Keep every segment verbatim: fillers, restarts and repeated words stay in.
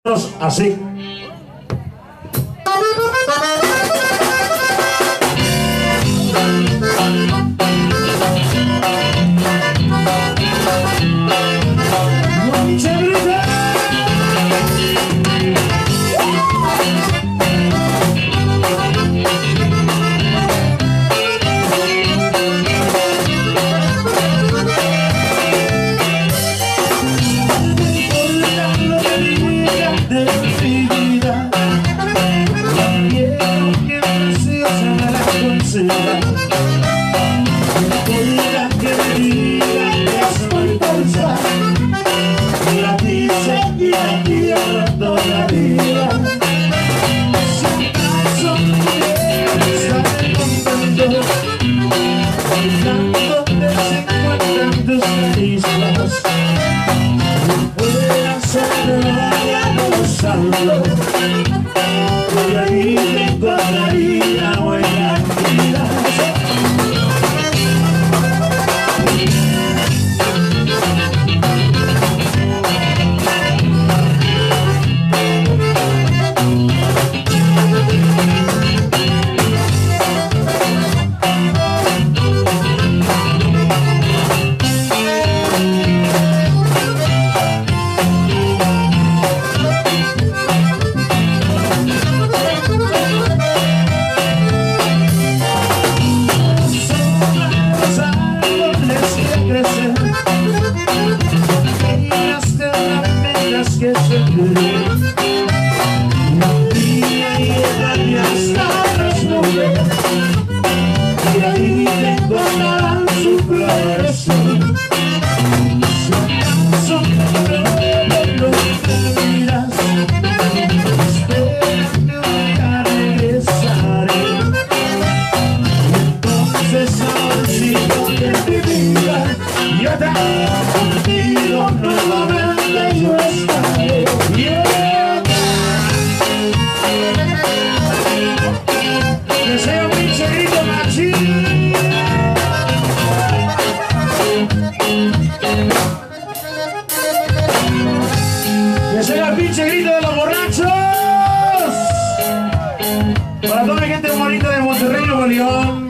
Así. Voy a ir de encontraría buena vida. Para toda la gente bonita de Monterrey, Nuevo León.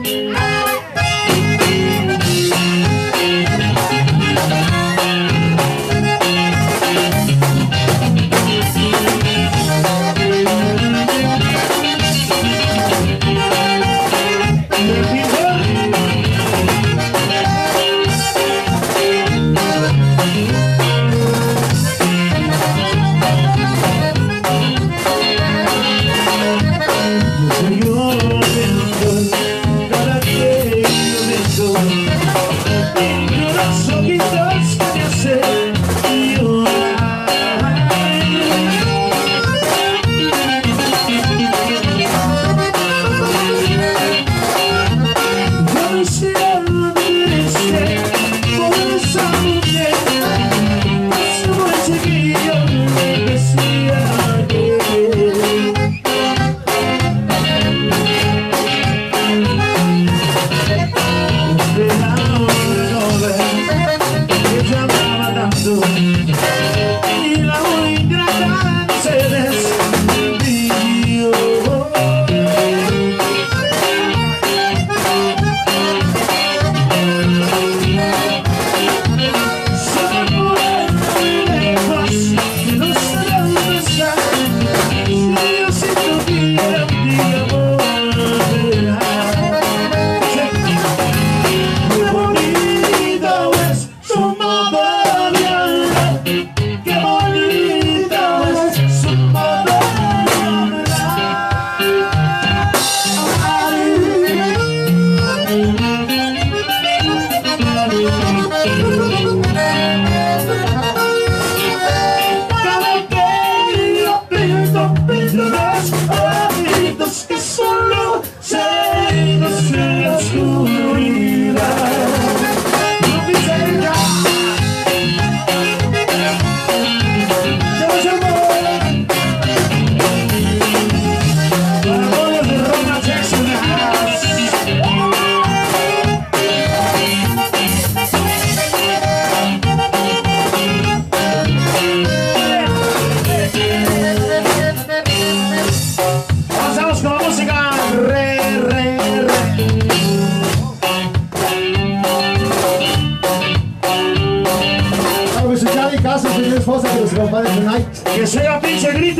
Que se oiga pinche grito.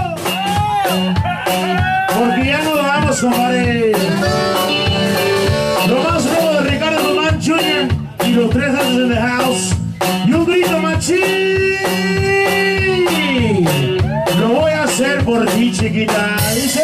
Porque ya no lo vamos, compadre. Lo más nuevo de Ricardo Román junior y los tres haces en the house. Y un grito machín. Lo voy a hacer por ti, chiquita. Dice.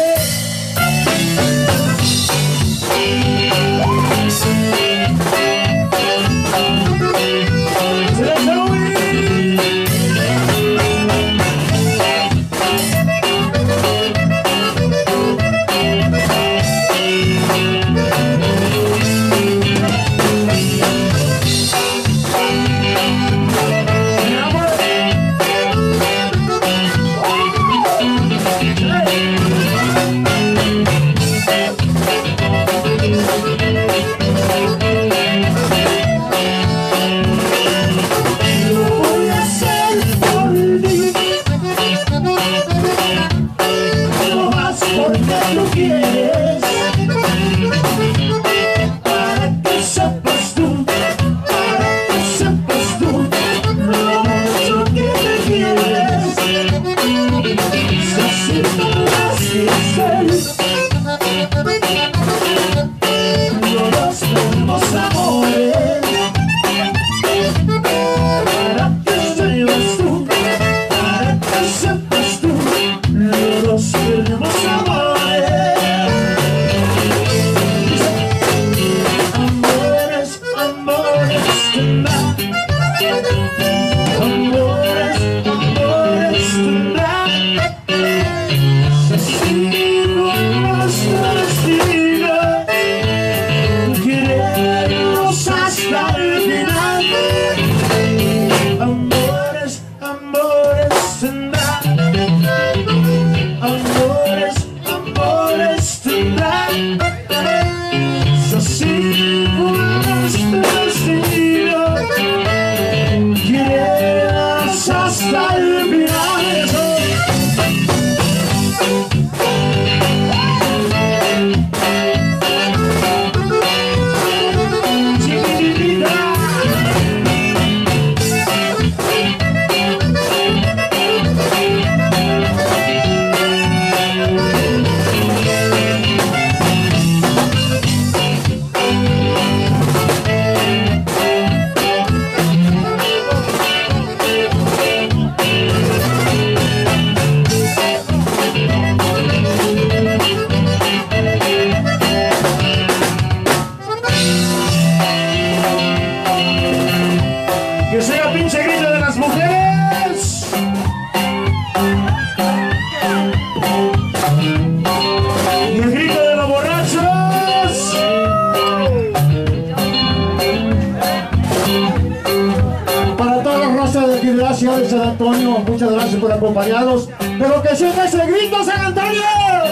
De San Antonio, muchas gracias por acompañarnos, pero que siga ese grito, San Antonio.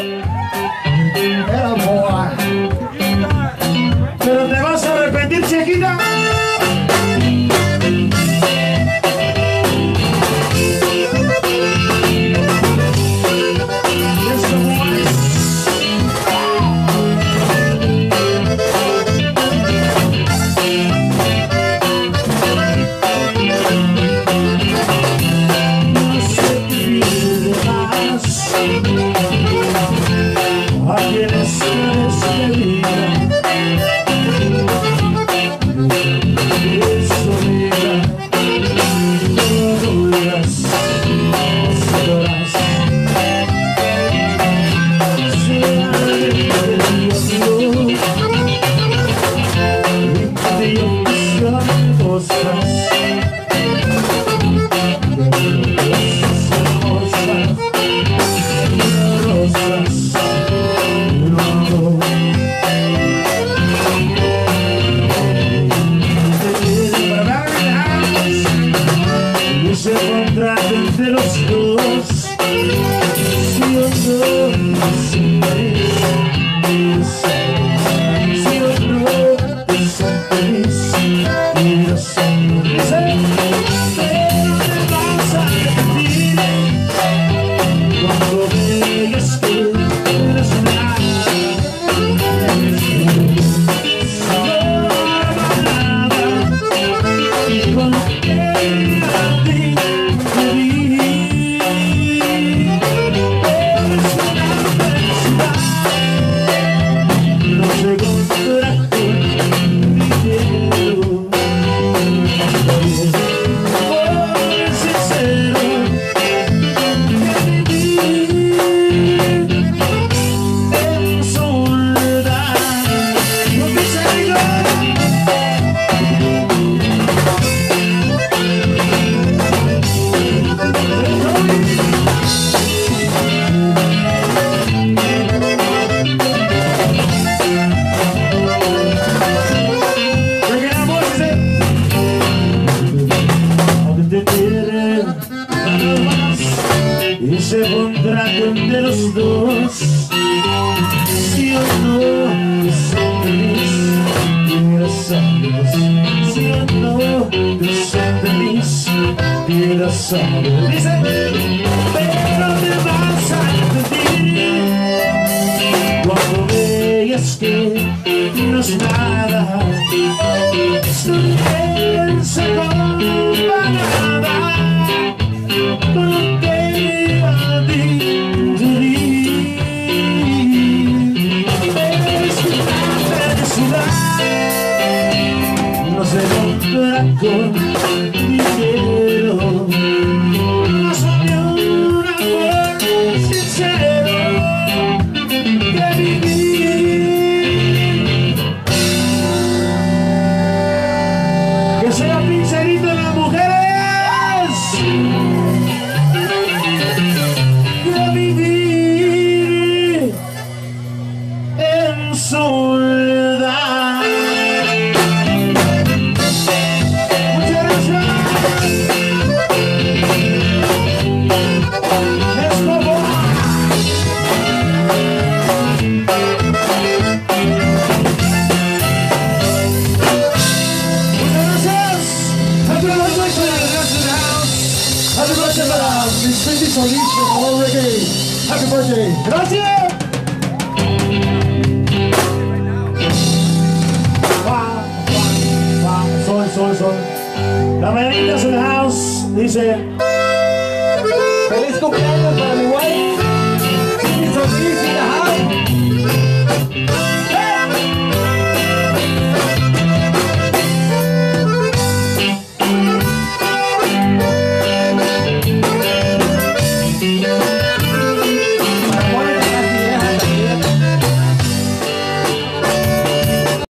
Era boa. Pero te vas a arrepentir, chiquita. No. contrato de los dos. Si o no te son feliz, tienes amigos. Si o no te son feliz, tienes amigos. Dice, pero te vas a arrepentir cuando veas que no es nada. Esto no se comparada con lo que a ti te di. Es una felicidad, no se compra con dinero. No soy un amor sincero que vivir. Que sea pincelito de las mujeres. Que vivir en soledad. Muchas gracias. Escobar. Happy birthday para Miss Cindy Solís de Sabor Reggae. Happy birthday. Gracias. Sol, sol, sol. La mañanitas in the house dice.